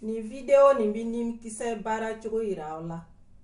Ni video ni bi nim kisɛ bara cogo yira la.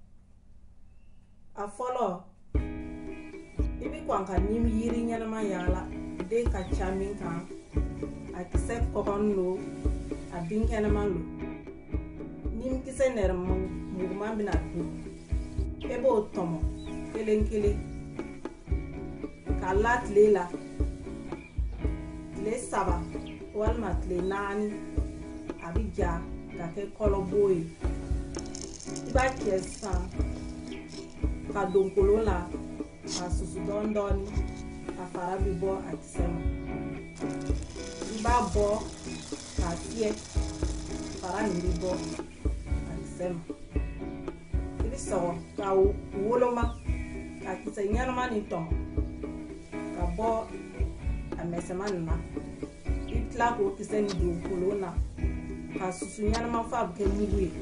A fɔlɔ i bi kɔn ka nim yiri ɲɛnama yaala de ka ca min kan a kisɛ kɔgɔn lo a bin kɛnɛma lo nim kisɛ nɛrɛmuguma bina dun e b'o tɔmɔ kelen kelen k'a la tile la tile 3 walima tile 4 a bi ja ka kɛ kɔlɔbo ye i b'a kɛ sisan ka don kolon la ka susu dɔɔni dɔɔni a fara bi bɔ a kisɛ ma i b'a bɔ k'a fiyɛ fara nin bi bɔ a kisɛ ma i bi sɔgɔ ka woloma ka kisɛ ɲɛnama nin tɔmɔ ka bɔ a mɛsɛma nin na i tila k'o kisɛ nin don kolon na ka susu ɲɛnama fa bɛ kɛ mugu ye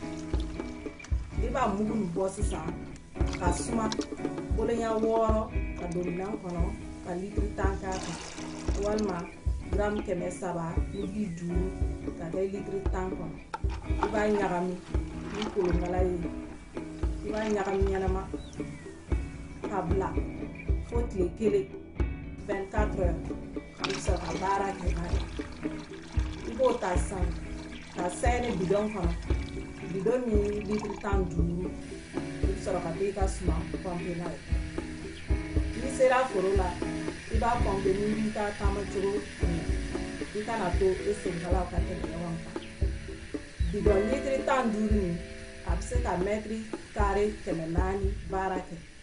i b'a mugu nin bɔ sisan ka suma boloɲɛ 6 ka don minɛn kɔnɔ ka litiri 10 k'a kan walima gramme 300 ni 50 ka kɛ litiri 10 kɔnɔ i b'a ɲagami ni kolonkala ye i b'a ɲagami ɲɛnama ka bila fo tile 1 24 heures i bɛ sɔrɔ ka baara kɛ n'a ye i b'o ta sisan ka sɛɛnɛ bidon kɔnɔ bidon min litiri 15 i bɛ sɔrɔ ka taa i ka suma pɔmpe n'a ye n'i sera foro la i b'a pɔmpe ni b'i ka taama cogo ɲɛ i kana to e senkalaw ka tɛmɛ ɲɔgɔn kan bidon litiri 15 nin a bɛ se ka mètre carré 400 baara kɛ